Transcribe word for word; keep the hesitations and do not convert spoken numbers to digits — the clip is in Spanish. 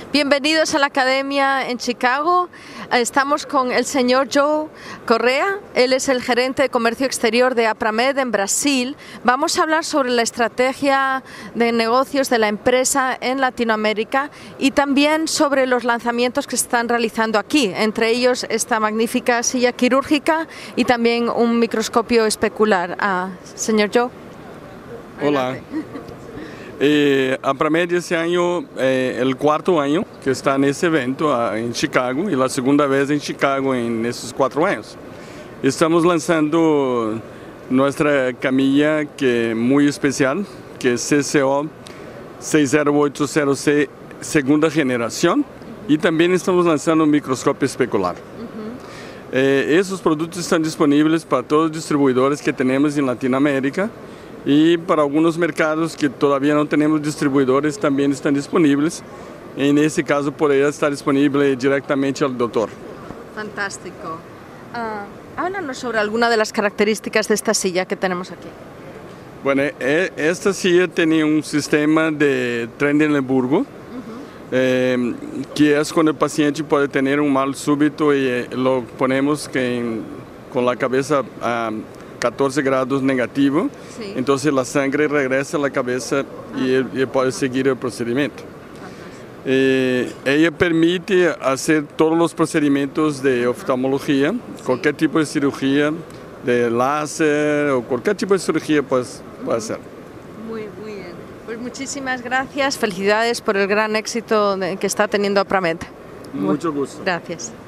Bienvenidos a la Academia en Chicago. Estamos con el señor Joe Correa. Él es el gerente de comercio exterior de Apramed en Brasil. Vamos a hablar sobre la estrategia de negocios de la empresa en Latinoamérica y también sobre los lanzamientos que se están realizando aquí, entre ellos esta magnífica silla quirúrgica y también un microscopio especular. Ah, señor Joe. Olá. Eh, Apramed esse ano é o quarto ano que está nesse evento uh, em Chicago e a segunda vez em Chicago em nesses quatro anos. Estamos lançando nossa camilla que é muito especial, que é C C O seis zero oito zero C segunda geração, e também estamos lançando um microscópio especular. Uhum. Eh, esses produtos estão disponíveis para todos os distribuidores que temos em Latinoamérica. E para alguns mercados que todavía não temos distribuidores também estão disponíveis. E nesse caso poderia estar disponível diretamente ao doutor. Fantástico. Uh, háblanos sobre alguna de las características de esta silla que tenemos aquí. Bueno, esta silla tem um sistema de Trendelenburgo, uh-huh. eh, que é quando o paciente pode ter um mal súbito e lo ponemos que, com a cabeça uh, catorze grados negativo, sí. Entonces la sangre regresa a la cabeza y él, y él puede seguir el procedimiento. Eh, ella permite hacer todos los procedimientos de oftalmología, sí. Cualquier tipo de cirugía, de láser o cualquier tipo de cirugía pues, puede hacer. Muy, muy bien. Pues muchísimas gracias, felicidades por el gran éxito que está teniendo Apramed. Mucho gusto. Gracias.